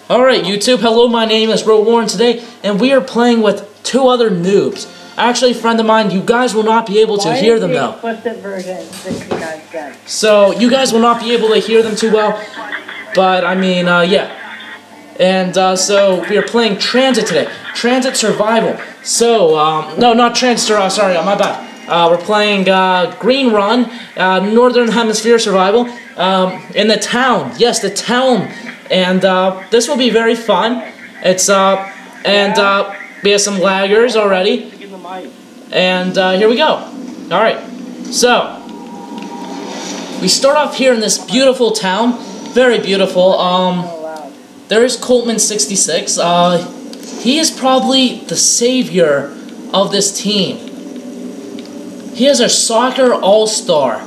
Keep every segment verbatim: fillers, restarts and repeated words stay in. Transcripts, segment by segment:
Alright YouTube, hello, my name is Bro Warren today, and we are playing with two other noobs. Actually, a friend of mine, you guys will not be able to Why hear them though. Explicit version sixty-nine cents. So, you guys will not be able to hear them too well, but I mean, uh, yeah. And, uh, so, we are playing Transit today. Transit Survival. So, um, no, not Transit, uh, sorry, uh, my bad. Uh, we're playing, uh, Green Run, uh, Northern Hemisphere Survival, um, in the town. Yes, the town. And, uh, this will be very fun. It's, uh, and, uh, we have some laggers already. And, uh, here we go. Alright. So, we start off here in this beautiful town. Very beautiful. Um, there is Coltman sixty-six. Uh, he is probably the savior of this team. He is a soccer all-star.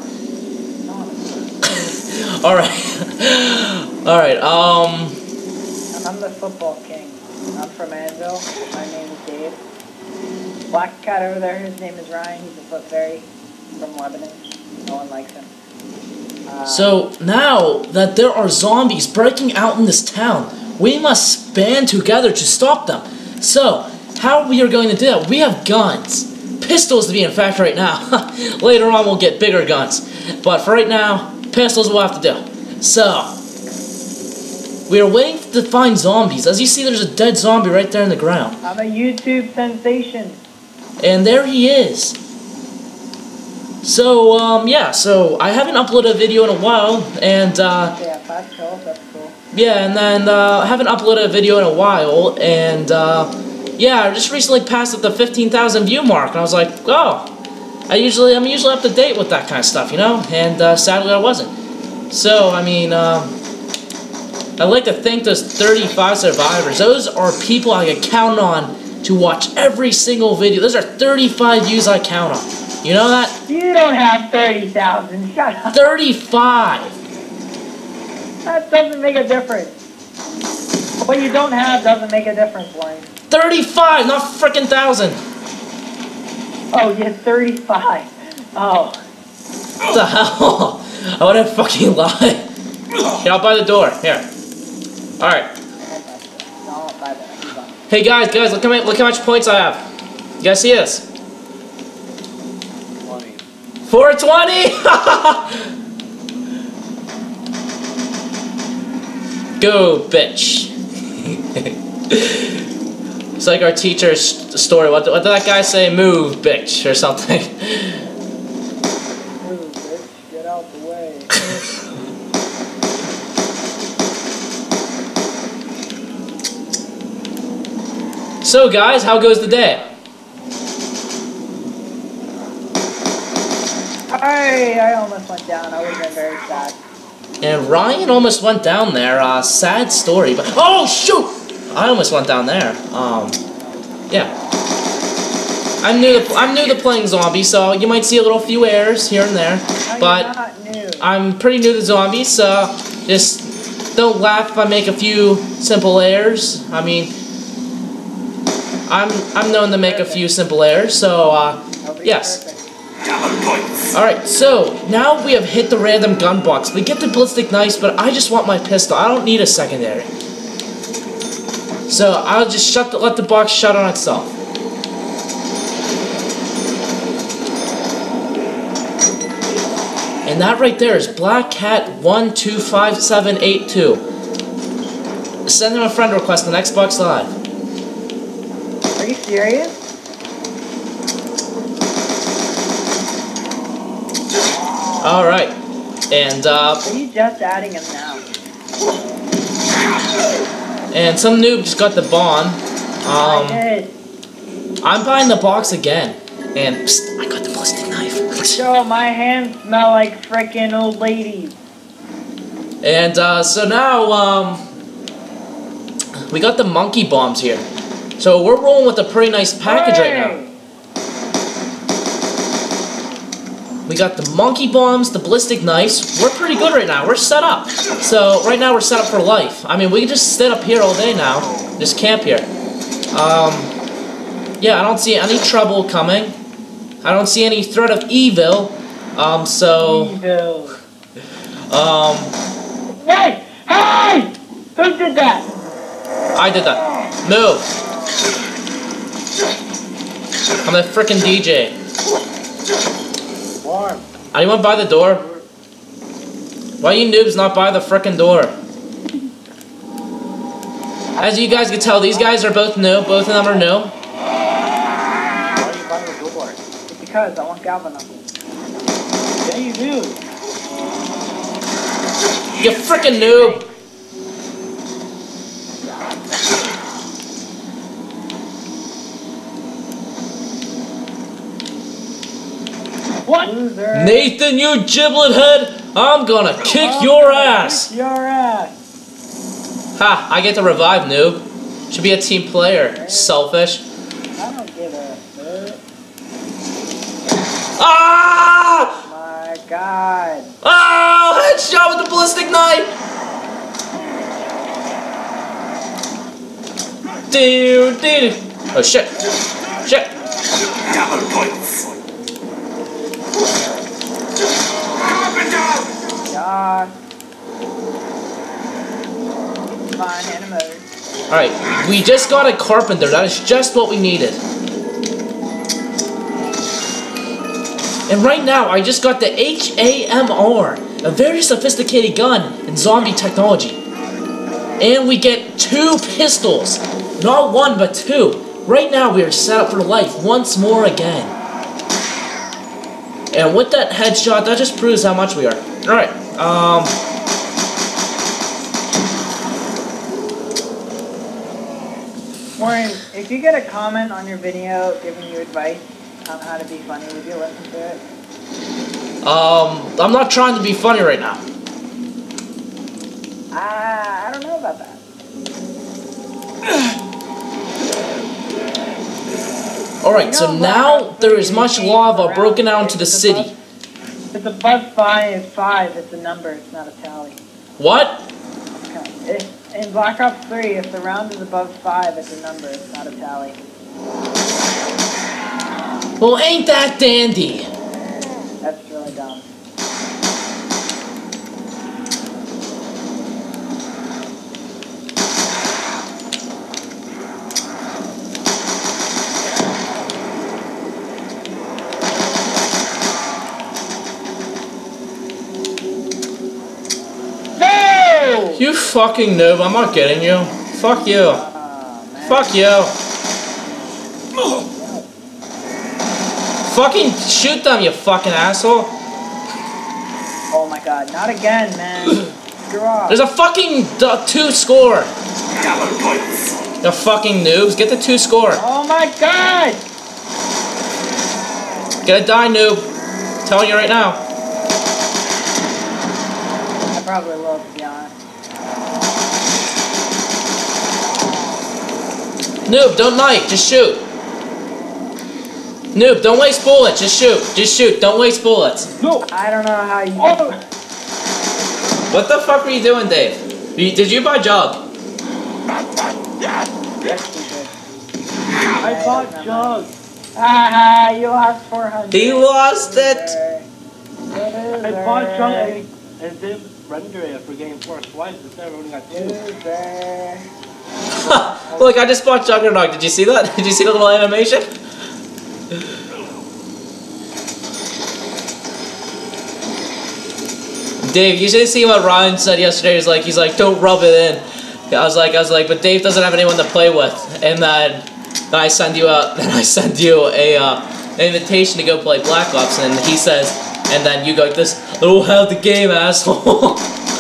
Alright. Alright, um... I'm the football king. I'm from Anvil. My name is Dave. Black cat over there, his name is Ryan. He's a foot fairy from Lebanon. No one likes him. Uh, so, now that there are zombies breaking out in this town, we must band together to stop them. So, how we are going to do that? We have guns. Pistols to be in fact right now. Later on we'll get bigger guns. But for right now, pistols we'll have to do. So, we are waiting to find zombies. As you see, there's a dead zombie right there in the ground. I'm a YouTube sensation. And there he is. So, um, yeah, so I haven't uploaded a video in a while, and, uh... Yeah, that's cool, that's cool. Yeah, and then, uh, I haven't uploaded a video in a while, and, uh... yeah, I just recently passed up the fifteen thousand view mark, and I was like, oh, I usually, I'm usually up to date with that kind of stuff, you know? And, uh, sadly I wasn't. So, I mean, uh... I'd like to thank those thirty-five survivors. Those are people I can count on to watch every single video. Those are thirty-five views I count on. You know that? You don't have thirty thousand. Shut up. thirty-five! That doesn't make a difference. What you don't have doesn't make a difference, Wayne. thirty-five, not frickin' thousand. Oh, you had thirty-five. Oh. What the hell? I wouldn't fucking lie. Here, I'll buy the door. Here. Alright. Hey guys, guys, look how many, look how much points I have. You guys see this? twenty. four twenty! Go, bitch. It's like our teacher's story. What, what did that guy say? Move, bitch, or something. Move, bitch. Get out the way. So, guys, how goes the day? Hey, I almost went down. I would have been very sad. And Ryan almost went down there. Uh, sad story, but oh shoot! I almost went down there. Um, yeah. I'm new. To, I'm new to playing zombies, so you might see a little few errors here and there. No, but you're not new. I'm pretty new to zombies, so just don't laugh if I make a few simple errors. I mean, I'm I'm known to make a few simple errors, so uh, yes. Alright, so now we have hit the random gun box. We get the ballistic knives, but I just want my pistol. I don't need a secondary. So I'll just shut the, let the box shut on itself. And that right there is Black Cat one two five seven eight two. Send him a friend request on Xbox Live. Are you serious? Alright. And, uh... Are you just adding him now? And some noob just got the bomb. Um... I did. I'm buying the box again. And, psst, I got the ballistic knife. So my hands smell like frickin' old ladies. And, uh, so now, um... we got the monkey bombs here. So we're rolling with a pretty nice package hey. right now. We got the monkey bombs, the ballistic knives. We're pretty good right now. We're set up. So right now we're set up for life. I mean, we can just sit up here all day now. Just camp here. Um, yeah, I don't see any trouble coming. I don't see any threat of evil. Um, so... Evil. Um... Hey! Hey! Who did that? I did that. Move. I'm a frickin' D J. Warm. Anyone by the door? Why you noobs not by the frickin' door? As you guys can tell, these guys are both no. Both of them are no. Why are you by the door? It's because I want Galvin knuckles. Yeah, you do. You frickin' noob. What? Loser. Nathan, you giblet head! I'm gonna kick I'm your gonna ass! Kick your ass! Ha! I get to revive, noob. Should be a team player. Selfish. I don't give a shit. Ah! Oh my god. Oh! Headshot with the ballistic knife! Dude, dude. Oh shit. Shit. Double points. Yeah. Fine, animals. Alright, we just got a carpenter. That is just what we needed. And right now, I just got the H A M R, a very sophisticated gun in zombie technology. And we get two pistols. Not one, but two. Right now, we are set up for life once more again. And with that headshot, that just proves how much we are. Alright, um... Warren, if you get a comment on your video giving you advice on how to be funny, would you listen to it? Um, I'm not trying to be funny right now. Ah, I don't know about that. Alright, so now there is much lava broken out into the city. It's above five, five, it's a number, it's not a tally. What? If, in Black Ops three, if the round is above five, it's a number, it's not a tally. Well, ain't that dandy? That's really dumb. You fucking noob, I'm not getting you. Fuck you. Uh, Fuck you. Fucking shoot them, you fucking asshole. Oh my god, not again, man. Screw off. There's a fucking uh, two score. Double points. You fucking noobs, get the two score. Oh my god! Get a die, noob. I'm telling you right now. I probably will, to be honest. Noob, don't knife, just shoot. Noob, don't waste bullets, just shoot. Just shoot, don't waste bullets. No! I don't know how you... Oh. What the fuck were you doing, Dave? You, did you buy Jug? Yes, you did. I bought Jug. Ah, you lost four hundred. He lost it. Loser. I bought Jug and it didn't render it for getting four swipes instead of only got two. Loser. Look, I just bought Juggernaut. Did you see that? Did you see the little animation? Dave, you should see what Ryan said yesterday. He's like, he's like, don't rub it in. I was like, I was like, but Dave doesn't have anyone to play with. And then, then I send you a, then I send you a, uh, an invitation to go play Black Ops, and he says, and then you go like this, I don't have the game, asshole.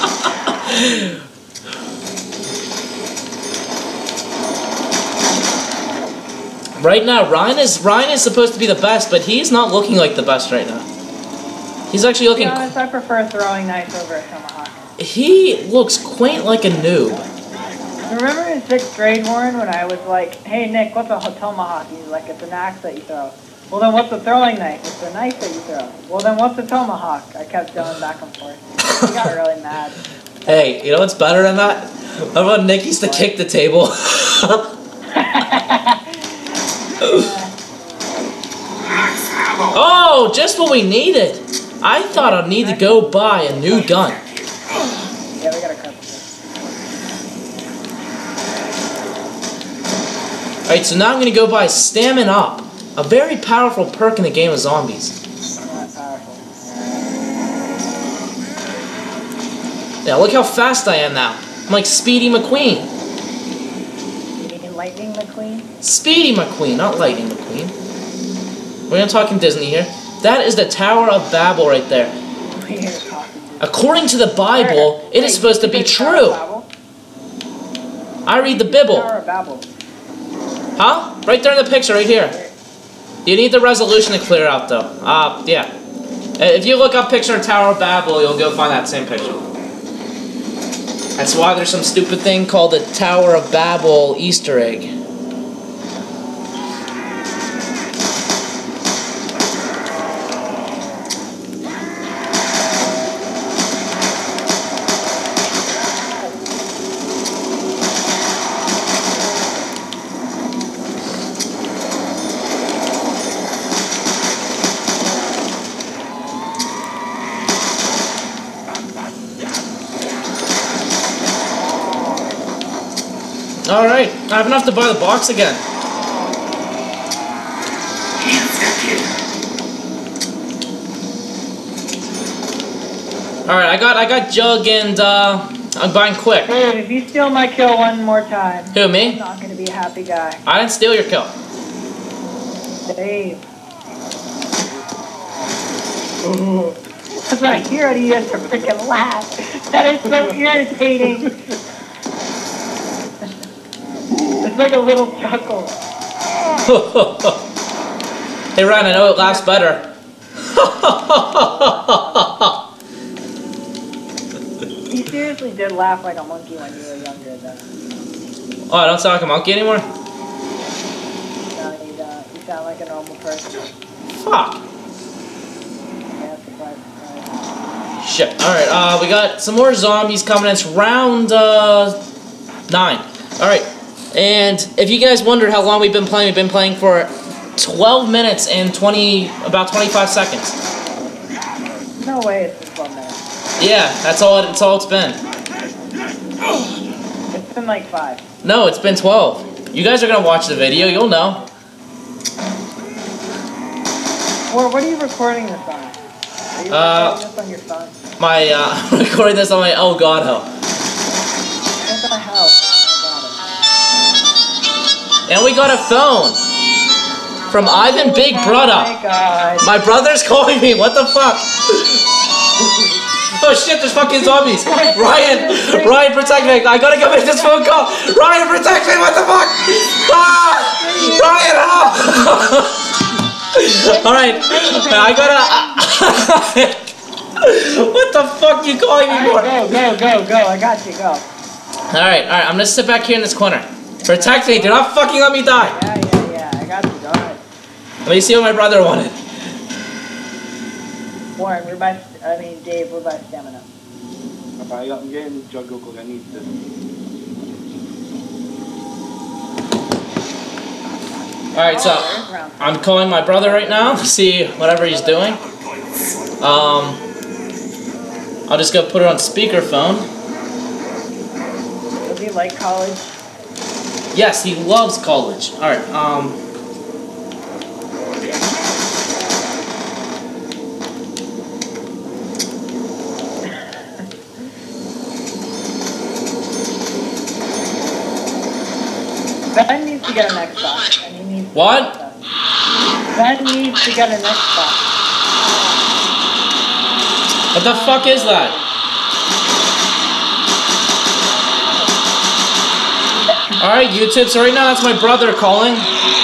Right now, Ryan is Ryan is supposed to be the best, but he's not looking like the best right now. He's actually looking. To be honest, I prefer throwing knife over a tomahawk. He looks quaint like a noob. Remember in sixth grade, Warren, when I was like, hey Nick, what's a tomahawk? He's like, it's an axe that you throw. Well then what's a throwing knife? It's a knife that you throw. Well then what's a tomahawk? I kept going back and forth. He got really mad. Hey, you know what's better than that? How about Nick used to What? kick the table? Oh, just what we needed. I thought I'd need to go buy a new gun. Yeah, we got a carpenter. Alright, so now I'm gonna go buy Stamina Up. A very powerful perk in the game of zombies. Not powerful. Yeah, look how fast I am now. I'm like Speedy McQueen. You mean Lightning McQueen? Speedy McQueen, not Lightning McQueen. We're gonna talk in Disney here. That is the Tower of Babel right there. We're talking Disney. According to the Bible, Where? it Wait, is supposed to be you said Tower of true. Babel? I read the Bible. Tower of Babel. Huh? Right there in the picture, right here. You need the resolution to clear out, though. Uh, yeah. If you look up picture of Tower of Babel, you'll go find that same picture. That's why there's some stupid thing called the Tower of Babel Easter egg. Alright, I have enough to buy the box again. Alright, I got I got Jug and uh I'm buying quick. Hey, if you steal my kill one more time, Who, me? I'm not gonna be a happy guy. I didn't steal your kill. Dave. Because I hear it, he has to freaking laugh. That is so irritating. It's like a little chuckle. Hey Ryan, I know it laughs better. He seriously did laugh like a monkey when you were younger, though. Oh, I don't sound like a monkey anymore? No, you don't. You sound like a normal person. Fuck. Yeah, surprise, surprise. Shit. Alright, uh, we got some more zombies coming in. It's round, uh, nine. Alright. And if you guys wondered how long we've been playing, we've been playing for twelve minutes and twenty, about twenty-five seconds. No way it's been twelve minutes. Yeah, that's all, it, that's all it's been. It's been like five. No, it's been twelve. You guys are gonna watch the video, you'll know. Or what are you recording this on? Are you Uh, recording this on your phone? My, uh, I'm recording this on my Oh God Hell. What the hell? And we got a phone from Ivan Big Brother. Oh my god. My brother's calling me. What the fuck? Oh shit! There's fucking zombies. Ryan, Ryan, protect me! I gotta go make this phone call. Ryan, protect me! What the fuck? Ah! Ryan, help! All right, I gotta. What the fuck you calling me for? Go, go, go, go! I got you. Go. All right, all right. I'm gonna sit back here in this corner. Protect me! Do not fucking let me die! Yeah, yeah, yeah. I got you. Go ahead. Let me see what my brother wanted. Warren, we're by. I mean, Dave, we're by stamina. Okay, I'm getting juggle because I need this. Alright, so I'm calling my brother right now to see whatever he's doing. Um, I'll just go put it on speakerphone. Does he like college? Yes, he loves college. Alright, um... Ben needs to get an Xbox. And he needs What? Ben needs to get an Xbox. What the fuck is that? Alright, YouTube, so right now that's my brother calling.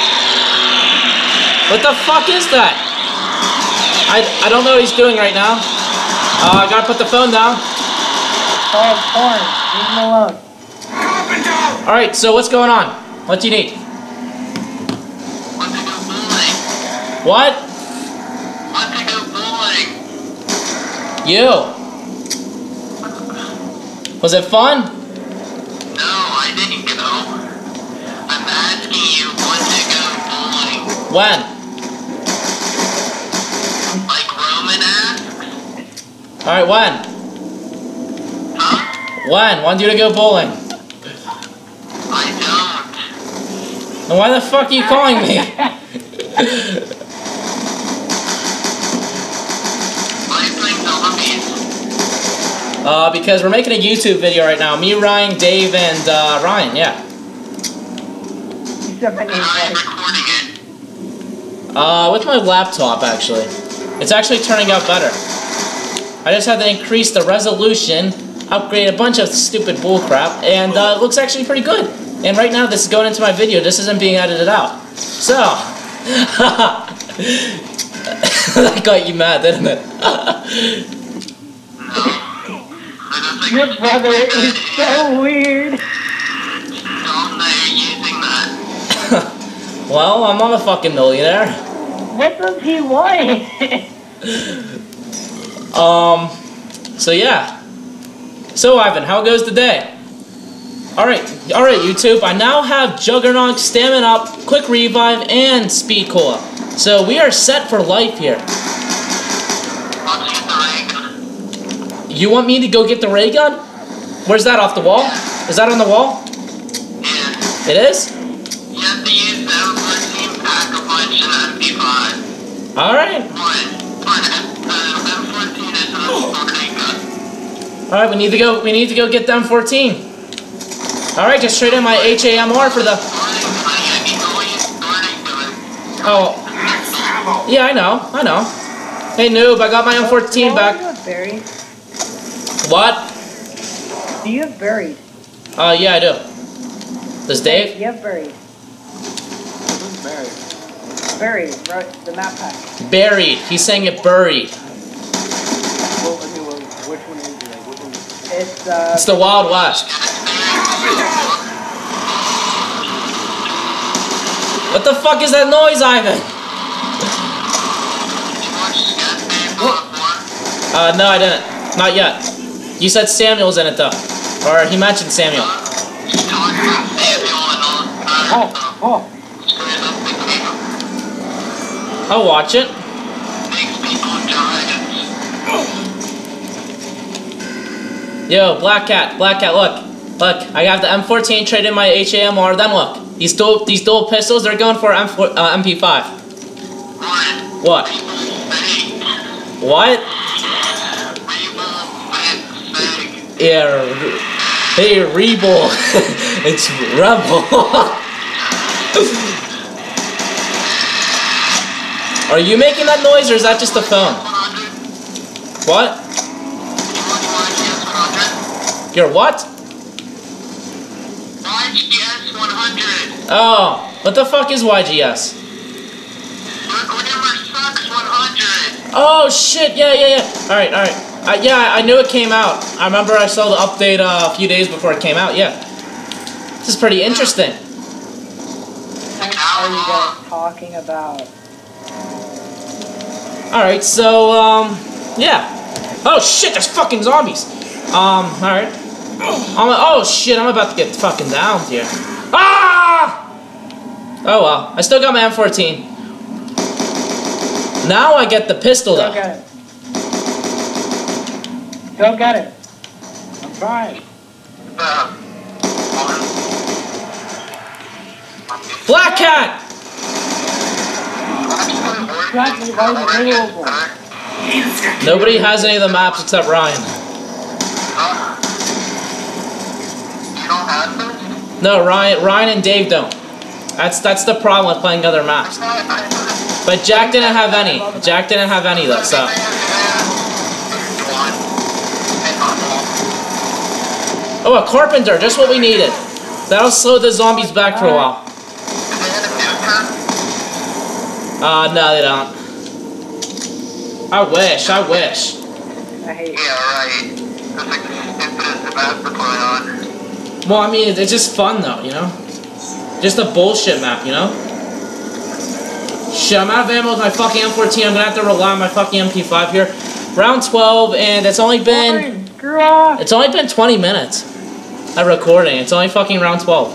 What the fuck is that? I, I don't know what he's doing right now. Uh, I gotta put the phone down. Oh, porn. Leave him alone. Alright, so what's going on? What do you need? Want to go bowling? What? Want to go bowling? You. Was it fun? No, I didn't go. I'm asking you, want to go bowling? When? Like Roman asks? Alright, when? Huh? When? When do you to go bowling? I don't. And why the fuck are you calling me? Why are you playing zombies? Uh, because we're making a YouTube video right now. Me, Ryan, Dave, and uh, Ryan, yeah. Except my And name's I'm Mike. recording it. Uh, with my laptop, actually. It's actually turning out better. I just had to increase the resolution, upgrade a bunch of stupid bullcrap, and uh, it looks actually pretty good. And right now, this is going into my video. This isn't being edited out. So, that got you mad, didn't it? Your brother is so weird. Don't know you're using that. Well, I'm not a fucking millionaire. What does he want? Um, so yeah. So Ivan, how goes the day? Alright, alright YouTube, I now have Juggernaut, Stamina Up, Quick Revive, and Speed Cola. So we are set for life here. Once you get the ray gun. You want me to go get the ray gun? Where's that, off the wall? Is that on the wall? Yeah. It is? You have to use the M fourteen pack a punch and M P five. Alright. What? But the M fourteen is an assault ray gun. Alright, we need to go we need to go get the M fourteen. Alright, just trade in my H A M R for the Oh. Yeah, I know, I know. Hey noob, I got my M fourteen Do you back. have berries? What? Do you have berries? Uh yeah I do. Does Dave? You have berries. Who's married? Berries, right? The map pack. Buried. He's saying it buried. Well, I mean, well, which one is it? Like, which one? It's uh. It's the Wild West. What the fuck is that noise, Ivan? Uh, no, I didn't. Not yet. You said Samuel's in it, though. Or he mentioned Samuel. Oh, oh. I'll watch it. Yo, Black Cat, Black Cat, look. Look, I got the M fourteen traded in my H A M R, then look. These dual, these dual pistols, they're going for M four, uh, M P five. What? What? Yeah, hey, Rebel. It's Rebel. Are you making that noise or is that just the phone? What? Your what? Y G S one hundred. Oh, what the fuck is Y G S? Your grammar sucks one hundred. Oh shit, yeah, yeah, yeah. Alright, alright. Uh, yeah, I knew it came out. I remember I saw the update uh, a few days before it came out, yeah. This is pretty interesting. What are you guys talking about? Alright, so, um, yeah. Oh shit, there's fucking zombies. Um, alright. I'm, oh shit, I'm about to get fucking downed here. Ah! Oh well, I still got my M fourteen. Now I get the pistol Go though. get it. Go get it. I'm trying. Black Cat! Got me right in the middle of one. Nobody has any of the maps except Ryan. You don't have them? No, Ryan, Ryan and Dave don't. That's that's the problem with playing other maps. But Jack didn't have any. Jack didn't have any though, so. Oh, a carpenter, just what we needed. That'll slow the zombies back for a while. Uh, no, they don't. I wish, I wish. I hate you. Yeah, right. That's like the stupidest map to play on. Well, I mean, it's just fun though, you know? Just a bullshit map, you know? Shit, I'm out of ammo with my fucking M fourteen. I'm gonna have to rely on my fucking M P five here. Round twelve, and it's only been... Screw off. It's only been twenty minutes of recording. It's only fucking round twelve.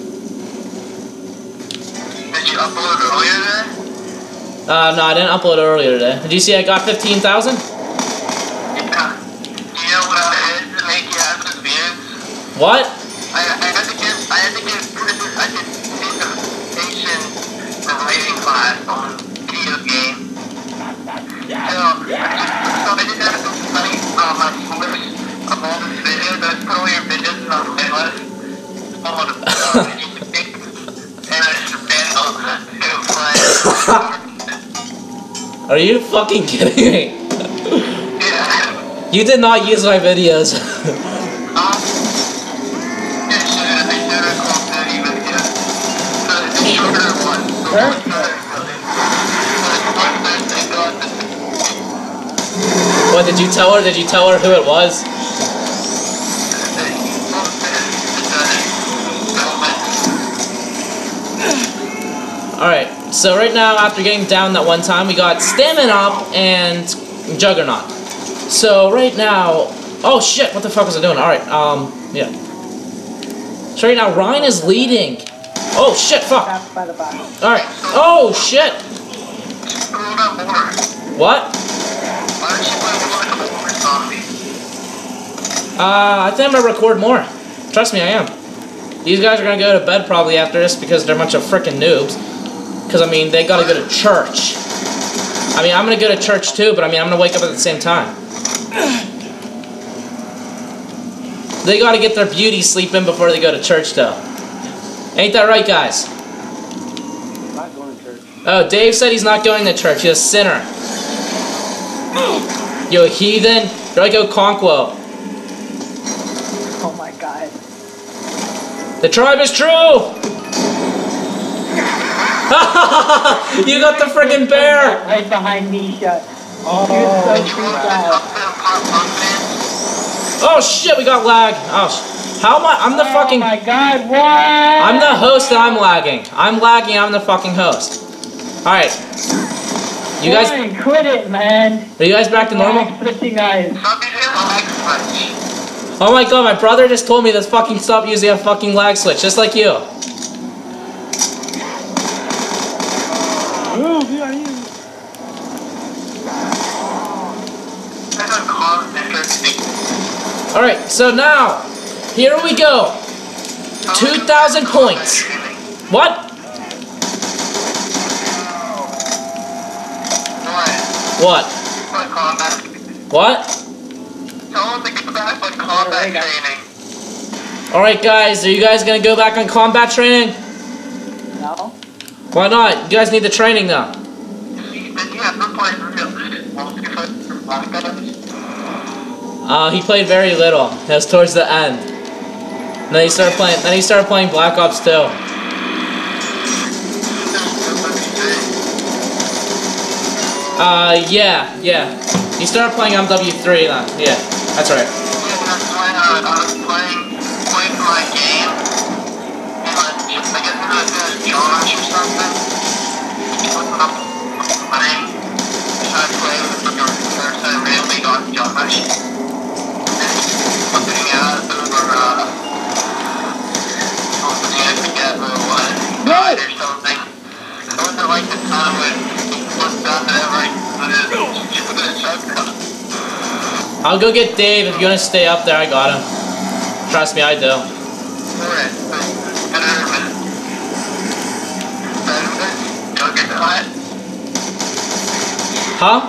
Did you upload earlier today? Uh, no, I didn't upload earlier today. Did you see I got fifteen thousand? Yeah. Do you know what it is to make you have those views? What? I, I had to give, I had to give, I had to, education relating class on video game. So, so I did that tonight on my source of all the videos. I put all your videos in a playlist. On the uh, and I just ran up to play. Are you fucking kidding me? Yeah. You did not use my videos. Um, yeah, I should have, I should have called that even, yeah. The, the shorter one. What, did you tell her? Did you tell her who it was? Alright, so right now, after getting down that one time, we got Stamina Up and Juggernaut. So right now... Oh shit, what the fuck was I doing? Alright, um, yeah. So right now, Ryan is leading. Oh shit, fuck. Alright, oh shit. What? Uh, I think I'm gonna record more. Trust me, I am. These guys are gonna go to bed probably after this because they're a bunch of frickin' noobs. Because, I mean, they gotta go to church. I mean, I'm gonna go to church too, but I mean, I'm gonna wake up at the same time. They gotta get their beauty sleep in before they go to church, though. Ain't that right, guys? I'm not going to church. Oh, Dave said he's not going to church. He's a sinner. Yo, heathen. You're like Okonkwo. Oh my god. The tribe is true! You got the friggin' bear! Right behind Nisha. Oh, you're so freaked out. Oh shit, we got lag. Oh, sh how am I? I'm the fucking... Oh my god, what? I'm the host and I'm lagging. I'm lagging, I'm the fucking host. Alright. You guys... Fine, quit it, man. Are you guys back to normal? Switching eyes. Oh my god, my brother just told me to fucking stop using a fucking lag switch, just like you. Oh, behind you. Alright, so now, here we go. two thousand points. What? What? What? Alright guys, are you guys gonna go back on combat training? No. Why not? You guys need the training though. Uh, he played very little. It was towards the end. And then he started playing. Then he started playing Black Ops two. Uh, yeah, yeah. He started playing M W three then. Yeah, that's right. I'll go get Dave. If you want to stay up there, I got him. Trust me, I do. Huh?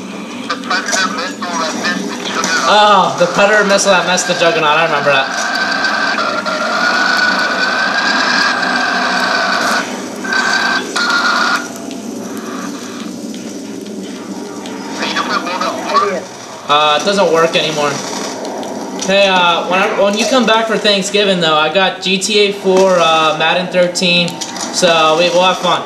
Oh, the Predator missile that messed the Juggernaut. I remember that. Uh, it doesn't work anymore. Hey, uh, when, I, when you come back for Thanksgiving, though, I got G T A four, uh, Madden thirteen, so we, we'll have fun.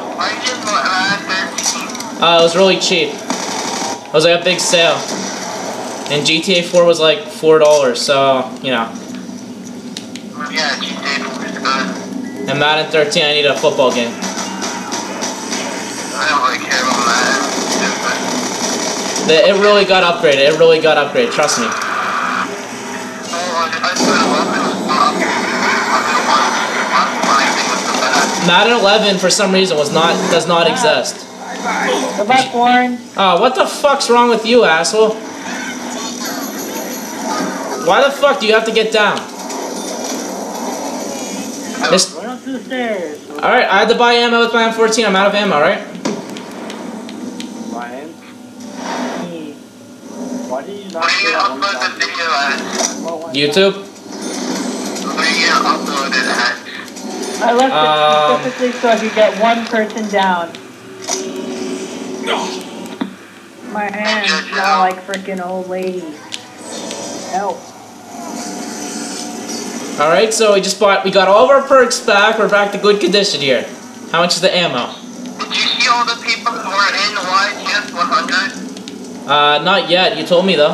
Uh, it was really cheap. It was like a big sale. And G T A four was like four dollars, so, you know. Yeah, G T A four is good. And Madden thirteen, I need a football game. I don't really care about Madden. It really got upgraded. It really got upgraded. Trust me. Madden eleven, for some reason, was not does not exist. Go back, Warren. Oh, what the fuck's wrong with you, asshole? Why the fuck do you have to get down? This, up to the stairs. Alright, I had to buy ammo with my M fourteen. I'm out of ammo, right? Ryan? Me. Why did you not Where are you say gonna that one upload the time? video at? What one? YouTube? Where are you gonna upload it at? I left Um, it specifically so I could get one person down. My hands smell like freaking old ladies. Help. Alright, so we just bought, we got all of our perks back. We're back to good condition here. How much is the ammo? Did you see all the people who were in Y G S one hundred? Uh, not yet. You told me though.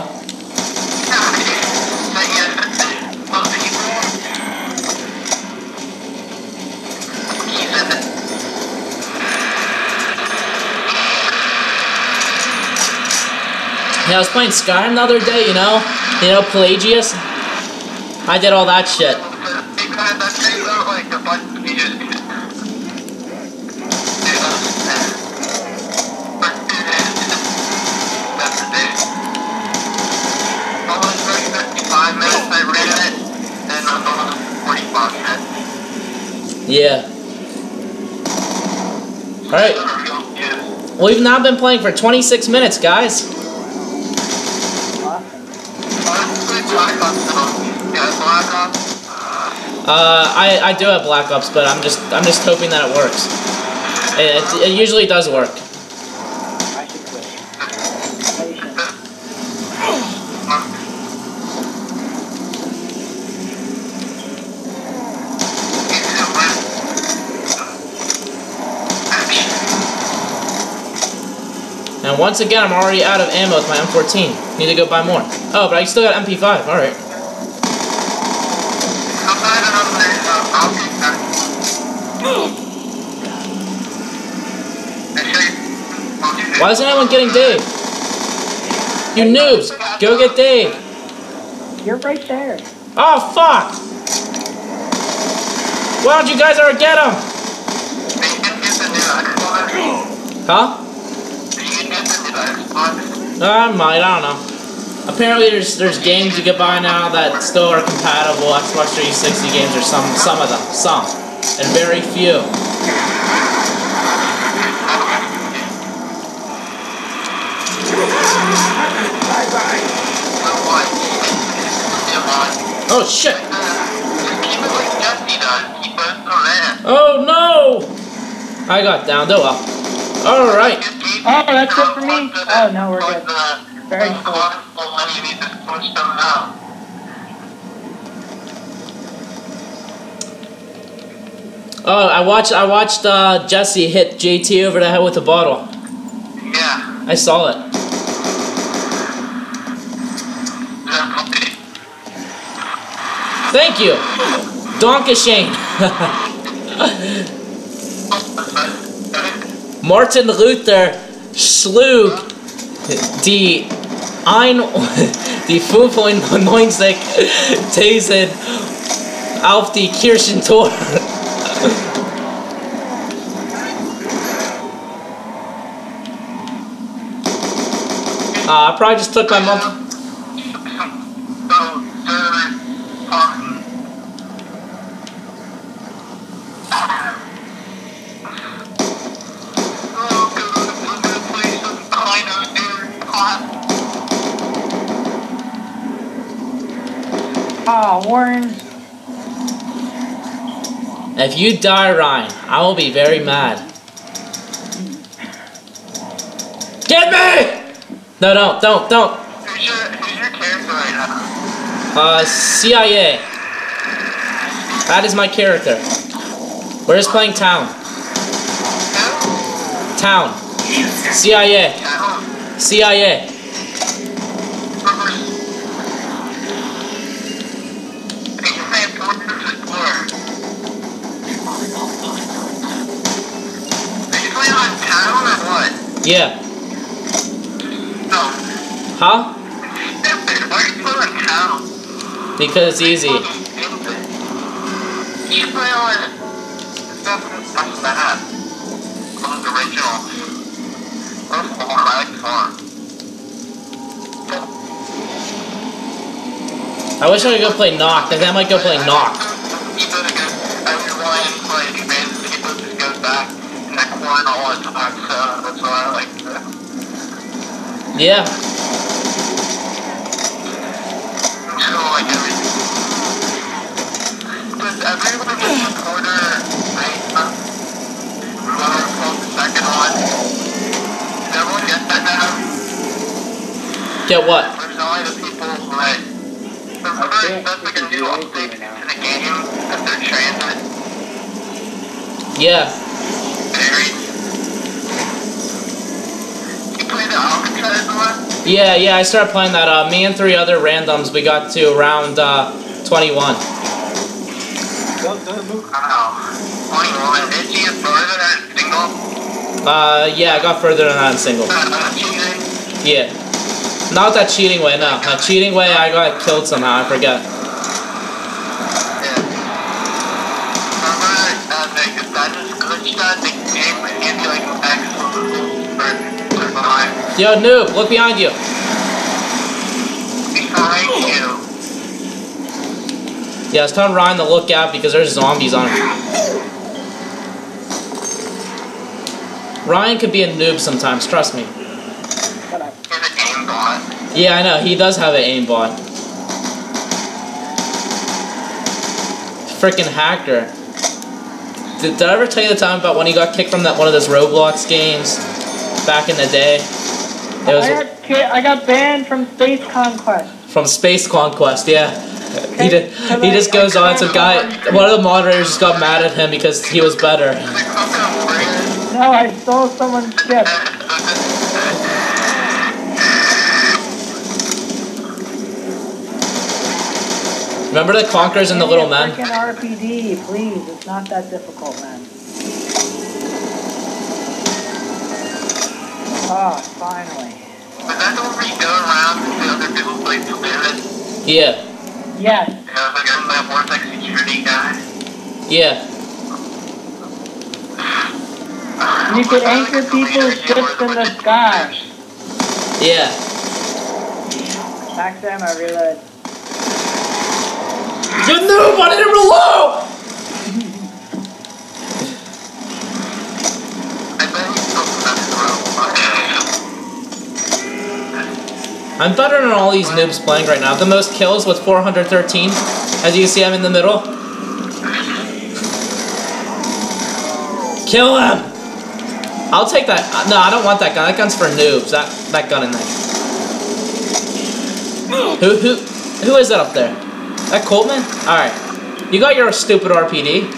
Yeah, I was playing Skyrim the other day, you know? You know, Pelagius? I did all that shit. Yeah. Alright. We've now been playing for twenty-six minutes, guys. Uh, I, I do have Black Ops, but I'm just I'm just hoping that it works. It, it, it usually does work. I should quit. And once again, I'm already out of ammo with my M fourteen. Need to go buy more. Oh, but I still got M P five. All right. Why isn't anyone getting Dave? You noobs, go get Dave. You're right there. Oh fuck! Why don't you guys ever get him? Huh? I might, I don't know. Apparently there's there's games you can buy now that still are compatible Xbox three sixty games, or some some of them. Some. And very few. Oh shit! Oh no! I got down, oh well. Alright. Oh, that's it for me? Oh, no, we're good. Very cool. Oh, I watched I watched uh, Jesse hit J T over the head with a bottle. Yeah. I saw it. Thank you! Donkashane! Martin Luther schlug die ein die fünfundneunzig Thesen auf die Kirchentor. uh, I probably just took my mom. Oh, Warren. If you die, Ryan, I will be very mad. Get me! No, don't, don't, don't. Who's your, who's your character right now? Uh, C I A. That is my character. We're just playing town. Town. C I A. C I A. Yeah. No. Huh? Stupid. Why are you playing town? Because it's easy. You play on stuff that's bad. On the original. That's the one I like for. I wish I could go play Knock, because I might go play Knock. You better go. I would want to play online all the time, so that's why I like it. Yeah. So, like, everything. Does everyone get a quarter, right? Whoever called the second one? Does everyone get that now? Get what? There's only the people who, like, remember, that's like a new update to the game, that they're transit. Yeah. Very. You play the Alcatraz one? Yeah, yeah, I started playing that. Uh, me and three other randoms, we got to round uh, twenty-one. Go, go, move. Wow. twenty-one. Did you get further than single? Uh, yeah, I got further than that in single. Uh, cheating? Yeah. Not that cheating way, no. That cheating way, I got killed somehow, I forget. Yeah. Remember, uh, the, if that is glitched out, the game would give you like an X for survive. Yo, noob, look behind you. Behind you. Yeah, it's telling Ryan to look out because there's zombies on him. Ryan could be a noob sometimes, trust me. Shut up. Here's an aimbot. Yeah, I know, he does have an aimbot. Freaking hacker. Did, did I ever tell you the time about when he got kicked from that one of those Roblox games back in the day? It was I got ki- I got banned from Space Conquest. from Space Conquest, yeah. He did, he just goes on, some guy, one of the moderators just got mad at him because he was better. No, I stole someone's gift. Remember the Conquerors and the Little Men? Freaking R P D, please. It's not that difficult, man. Ah, finally. Was that the one where you go around and the other people play to live? Yeah, Yes. Yeah, I was like, I'm that vortex security guy. yeah. You could anchor people's ships in the sky. Yeah. Max ammo, reload. You noob! I didn't reload! I bet he's still I'm better than all these noobs playing right now. The most kills with four hundred thirteen. As you can see, I'm in the middle. Kill him! I'll take that. No, I don't want that gun. That gun's for noobs. That that gun in there. Who who who is that up there? That Coleman? All right. You got your stupid R P D. Did you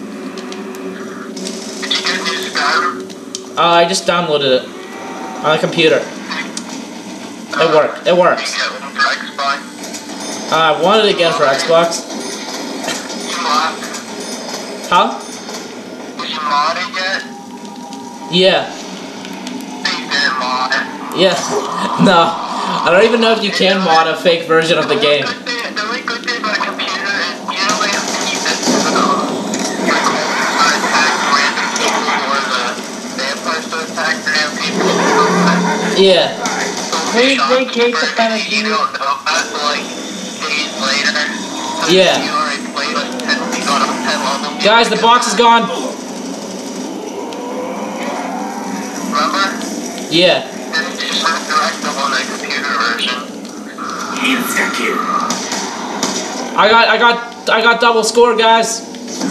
get a new Skyrim? Uh, I just downloaded it on the computer. It worked. It works. Did you get one for Xbox? Uh, I wanted it again for Xbox. You mod? Huh? Did you mod it yet? Yeah. They did mod it. Yeah. No. I don't even know if you can mod a fake version of the game. The only good thing about a computer is you don't really have to keep it to the like attack random people or the vampires to attack random people. Yeah. Please vacate the You premises. don't know that till like days later. So Yeah. You already played like ten, you got up ten levels. Guys, the box is gone. Remember? Yeah. Then you just have direct them on the computer version. I got I got I got double score, guys.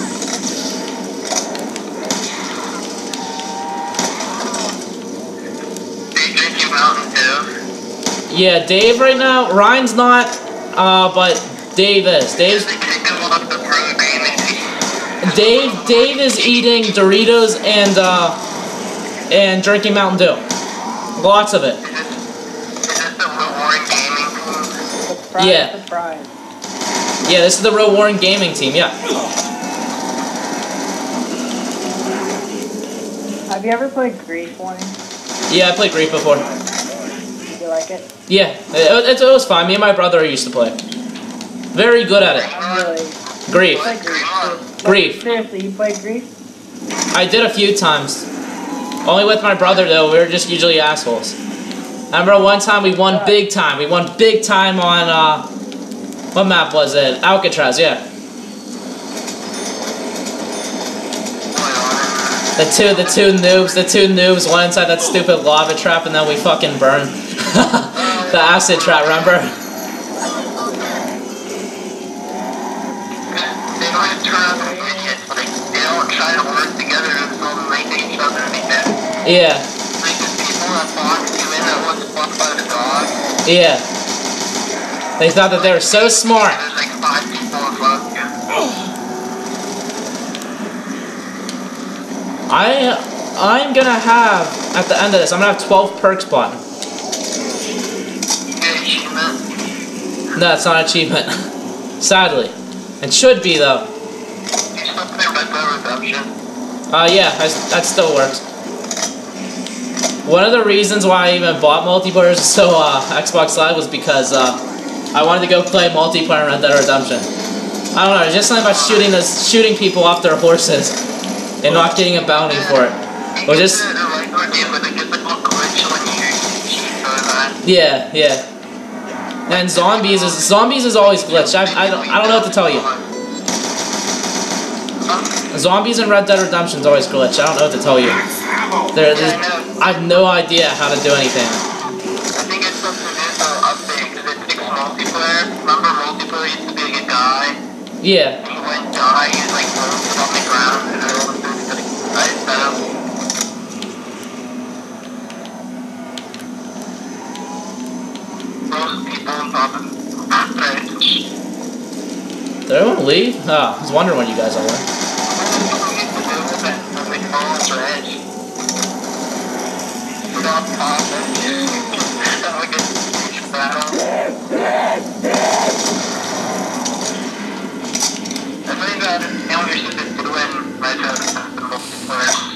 They drink you Mountain Dew. Yeah, Dave right now. Ryan's not, uh, but Dave is. Dave's They take them off the programming. Dave. Dave is eating Doritos and uh, and drinking Mountain Dew. Lots of it. Is this, is this the rewarding gaming team? Surprise, Yeah. surprise. Yeah, this is the real Warren Gaming team. Yeah. Have you ever played Grief, Warning? Yeah, I played Grief before. Did you like it? Yeah, it, it, it was fine. Me and my brother used to play. Very good at it. I'm really... Grief. You played Grief. too. Grief. Seriously, you played Grief? I did a few times. Only with my brother though. We were just usually assholes. I remember one time we won big time. We won big time on uh, what map was it? Alcatraz. Yeah. The two, the two noobs, the two noobs went inside that stupid lava trap, and then we fucking burned. The acid trap, remember? They don't turn out to be idiots. Like, they don't try to work together and so they make each other be better. Yeah. Like, the people that boxed you in that was fucked by the dog. Yeah. They thought that they were so smart. There's like five people that fucked you. I, I'm gonna have, at the end of this, I'm gonna have twelve perks button. You get an achievement. No, it's not an achievement. Sadly. It should be, though. You still play Red Dead Redemption. Uh, yeah, I, that still works. One of the reasons why I even bought multiplayer so uh, Xbox Live was because uh, I wanted to go play multiplayer Red Dead Redemption. I don't know, it's just something about shooting this, shooting people off their horses and not getting a bounty for it. Or just yeah, yeah. And zombies is zombies is always glitched. I I don't I don't know what to tell you. Zombies in Red Dead Redemption is always glitched. I don't know what to tell you. There, I have no idea how to do anything. I think it's something that's an update because it takes multiplayer. Remember multiplayer used to be like a guy? Yeah. He went die, he was like rolling on the ground and everyone was like, I set him. Most people on top of the Did everyone leave? Oh, I was wondering when you guys all went. Stop talking. That would get a huge battle. I think that Anderson is doing right out of the multiplayer.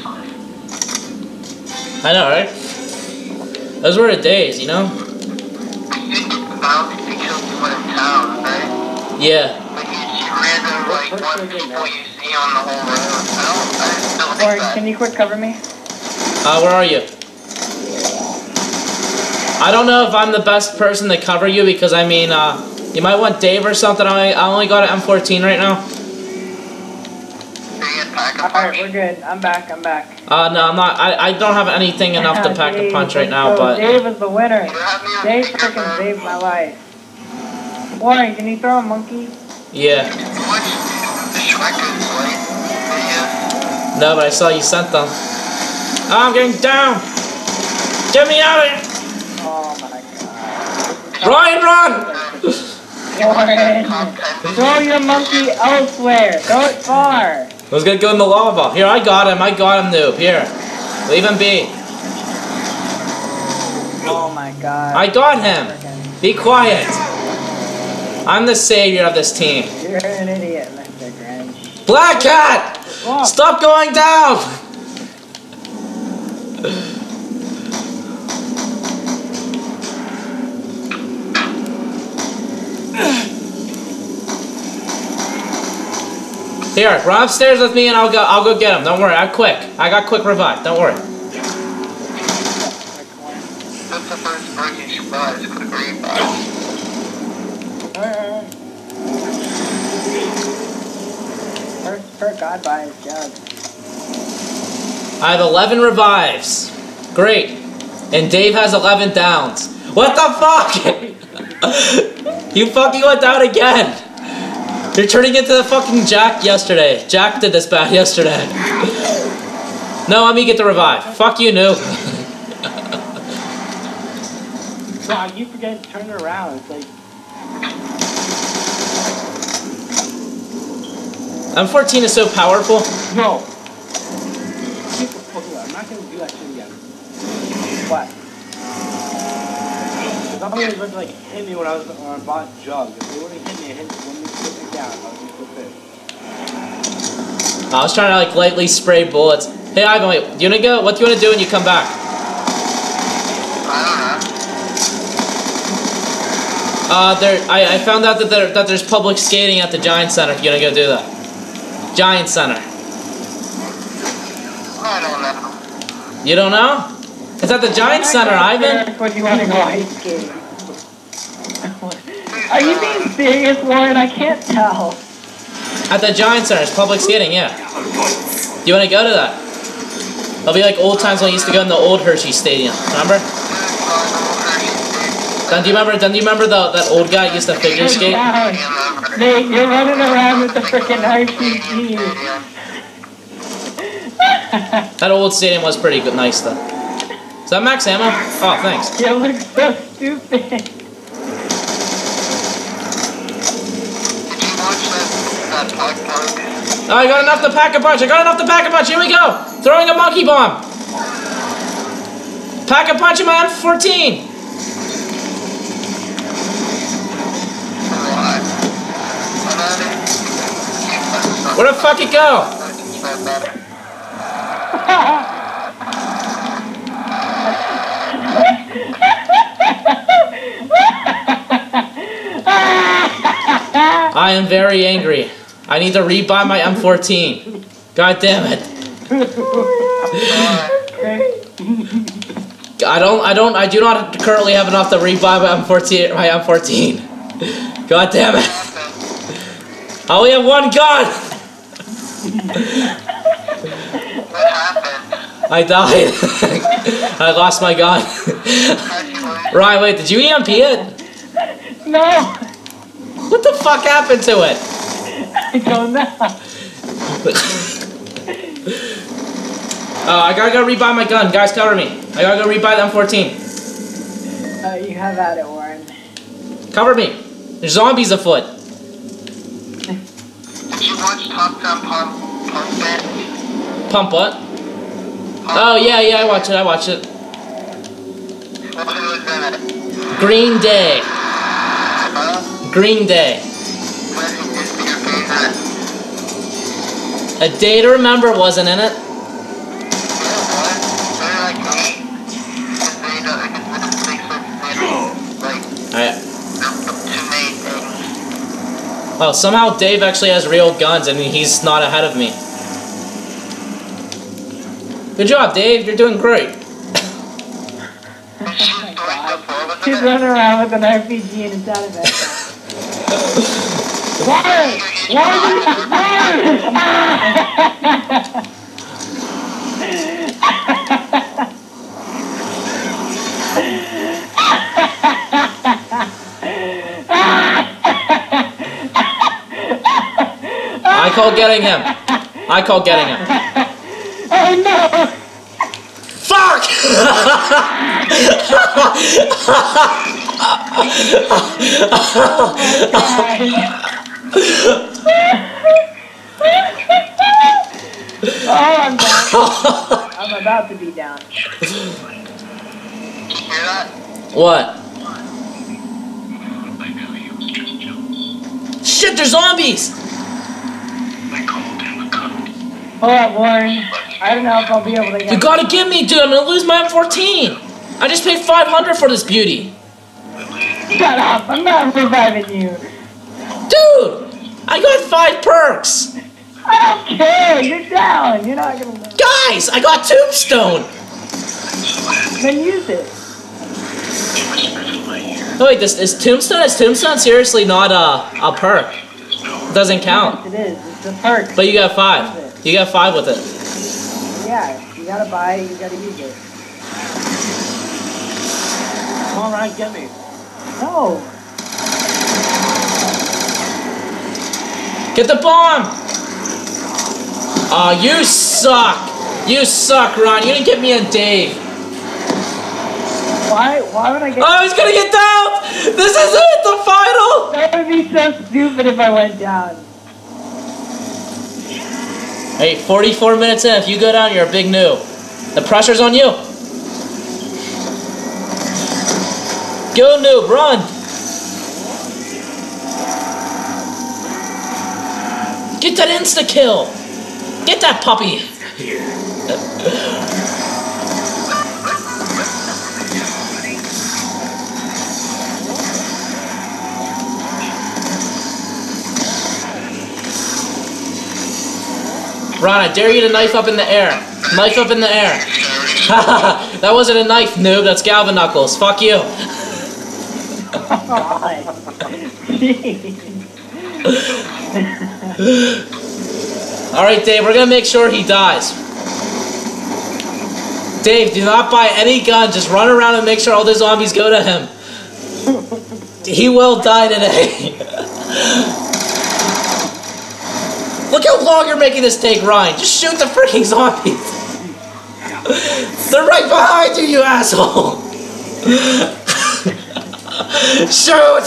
I know, right? Those were the days, you know? You didn't get the bounty to kill someone in town, right? Yeah. Like, you see random, like, one people you see on the whole road. I don't, I still think Or that. can you quick cover me? Uh, where are you? I don't know if I'm the best person to cover you because, I mean, uh, you might want Dave or something. I, I only got an M fourteen right now. Alright, we're good. I'm back, I'm back. Uh, no, I'm not. I, I don't have anything enough to pack a punch right now, so but... Dave is the winner. Dave freaking saved my life. Warren, can you throw a monkey? Yeah. No, but I saw you sent them. Oh, I'm getting down! Get me out of here! Oh my god. Ryan, run! Warren, throw your monkey elsewhere. Throw it far. I was gonna go in the lava. Here, I got him. I got him, noob. Here. Leave him be. Oh my god. I got him. Be quiet. I'm the savior of this team. You're an idiot, Mister Grinch. Black Cat! Oh. Stop going down! Here, run upstairs with me and I'll go I'll go get him. Don't worry, I'm quick. I got quick revive, don't worry. That's the first break you should buy is quick revive. First perk God buy is Jug. I have eleven revives. Great. And Dave has eleven downs. What the fuck? You fucking went down again. You're turning into the fucking Jack yesterday. Jack did this bad yesterday. No, let me get the revive. Fuck you, noob. Wow, you forget to turn it around. It's like... M fourteen is so powerful. No. I'm not going to do that shit again. What? Somebody was going to like hit me when I was on a bot jug. If they wouldn't hit me, it hit me when we put me down. I was going to fit. I was trying to like lightly spray bullets. Hey, Ivan, wait. Do you wanna go? What do you wanna do when you come back? I don't know. Uh, there. I, I found out that there that there's public skating at the Giant Center. If you wanna go do that. Giant Center. I don't know. You don't know? It's at the Giant Center, Ivan. What do you want to go ice skating? Are you being serious, Warren? I can't tell. At the Giant Center, it's public skating. Yeah. Do you wanna go to that? It'll be like old times when I used to go in the old Hershey Stadium. Remember? Then do you remember? Then do you remember the that old guy used to figure skate? Nate, you're running around with the freaking R P G. That old stadium was pretty good, nice though. Is that max ammo? Oh, thanks. You look so stupid. Did you watch that, that podcast? Oh, I got enough to pack a punch. I got enough to pack a punch. Here we go. Throwing a monkey bomb. Pack a punch in my M fourteen. Where the fuck it go? I am very angry. I need to rebuy my M fourteen. God damn it. I don't, I don't, I do not currently have enough to rebuy my M fourteen, my M fourteen. God damn it. I only have one gun. What happened? I died. I lost my gun. Ryan, wait, did you E M P it? No, What the fuck happened to it? I don't know. Oh, I gotta go rebuy my gun. Guys, cover me. I gotta go rebuy the M fourteen. Uh, you have at it, Warren. Cover me. There's zombies afoot. Did you watch Top Gun Pump, Pump Band? Pump what? Oh, yeah, yeah, I watch it, I watch it. What was in it? Green Day. Huh? Green Day. What is your favorite? A Day to Remember wasn't in it. Yeah, what? They're like me. Because they don't, because they like, Alright. the two main things. Oh, somehow Dave actually has real guns and he's not ahead of me. Good job, Dave. You're doing great. He's running around with an R P G and it's out of it. Warren! Warren! I call getting him. I call getting him. Oh no! Fuck! Oh, I'm down. I'm about to be down. Did you hear that? What? Shit, there's zombies! Hold up, Warren. I don't know if I'll be able to get You gotta give me, dude. I'm gonna lose my M fourteen. I just paid five hundred for this beauty. Shut up! I'm not reviving you. Dude! I got five perks! I don't care! You're down! You're not gonna... Guys! I got Tombstone! Then use it. Oh wait, this is Tombstone? Is Tombstone seriously not a, a perk? It doesn't count. Yes, it is. It's a perk. But you got five. You got five with it. Yeah, you gotta buy it, you gotta use it. Come on, Ryan, get me. No! Get the bomb! Aw, oh, you suck! You suck, Ron. You didn't get me a Dave. Why, why would I get... Oh, I was gonna get down! This is it! The final! That would be so stupid if I went down. Hey, forty-four minutes in. If you go down, you're a big noob. The pressure's on you. Go, noob, run! Get that insta-kill! Get that puppy! Ron, I dare you to knife up in the air. Knife up in the air. That wasn't a knife, noob. That's Galvin Knuckles. Fuck you. God. Alright, Dave, we're gonna make sure he dies. Dave, do not buy any gun. Just run around and make sure all the zombies go to him. He will die today. Look how long you're making this take, Ryan. Just shoot the freaking zombies. They're right behind you, you asshole. Shoot.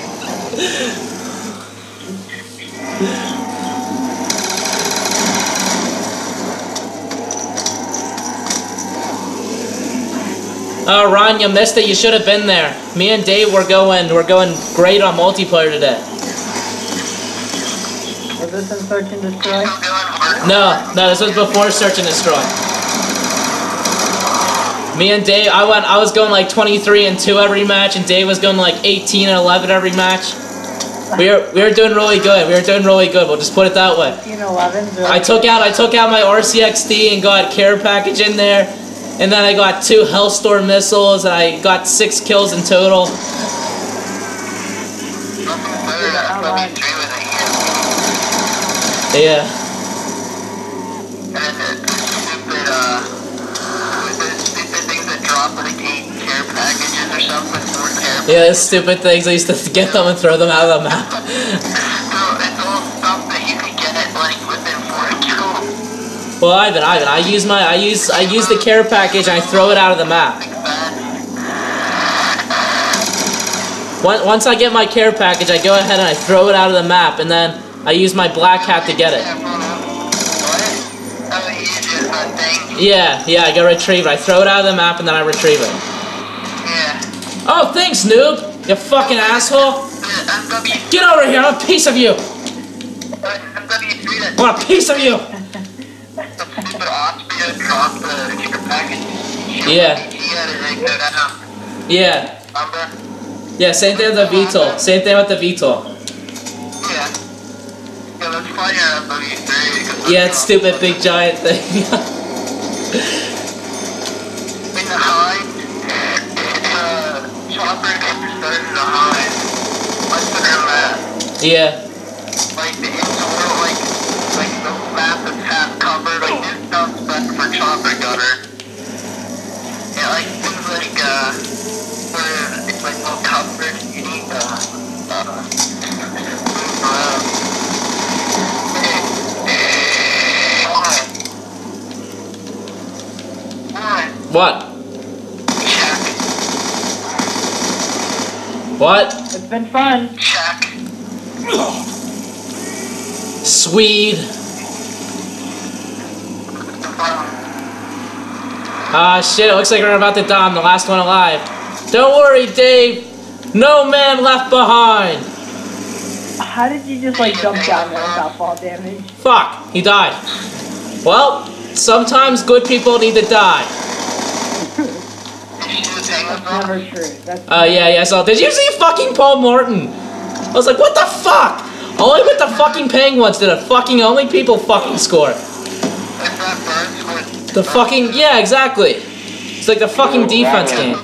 Oh, Ron, you missed it. You should have been there. Me and Dave were going, we're going great on multiplayer today. Was this in Search and Destroy? No, no, this was before Search and Destroy. Me and Dave, I went, I was going like twenty-three and two every match, and Dave was going like eighteen and eleven every match. We were, we were doing really good. We were doing really good. We'll just put it that way. eighteen eleven. I took out, I took out my R C X D and got care package in there. And then I got two Hellstorm missiles, and I got six kills in total. Yeah. Yeah, those stupid things. I used to get them and throw them out of the map. Well, Ivan, Ivan, I use my, I use, I use the care package and I throw it out of the map. Once I get my care package, I go ahead and I throw it out of the map, and then I use my black hat to get it. Yeah, yeah, I go retrieve it. I throw it out of the map and then I retrieve it. Oh, thanks, noob! You fucking asshole! Get over here! I want a piece of you! I want a piece of you! Yeah. Yeah. Yeah, same thing with the V TOL. Same thing with the V TOL. Yeah, it's stupid big giant thing. Yeah. Like the indoor, like, like the map that's half covered, like this stuff's best for chopper gunner. Yeah, like things like, uh, where it's like no coverage, you need, uh, uh, move around. What? Check. What? It's been fun. Check. Swede. Ah, shit, it looks like we're about to die. I'm the last one alive. Don't worry, Dave. No man left behind. How did you just like jump down there without fall damage? Fuck, he died. Well, sometimes good people need to die. That's never true. That's Uh, yeah, yeah, so did you see fucking Paul Morton? I was like, what the fuck? Only with the fucking Penguins did a fucking, only people fucking score. The fucking, yeah, exactly. It's like the fucking defense game.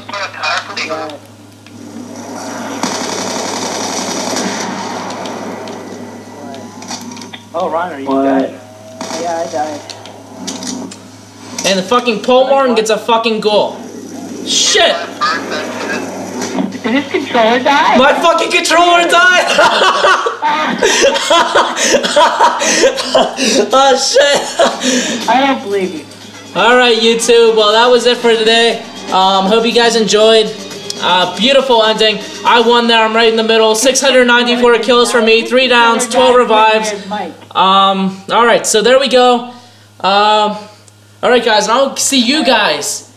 Oh, Ryan, are you What? dead? Yeah, I died. And the fucking Paul Morton gets a fucking goal. Shit! Did his controller die? My fucking controller died! Oh shit! I don't believe you. Alright, YouTube, well that was it for today. Um, hope you guys enjoyed. Uh, beautiful ending. I won there, I'm right in the middle. six hundred ninety-four kills for me, three downs, twelve revives. Um, alright, so there we go. Um, alright guys, and I'll see you guys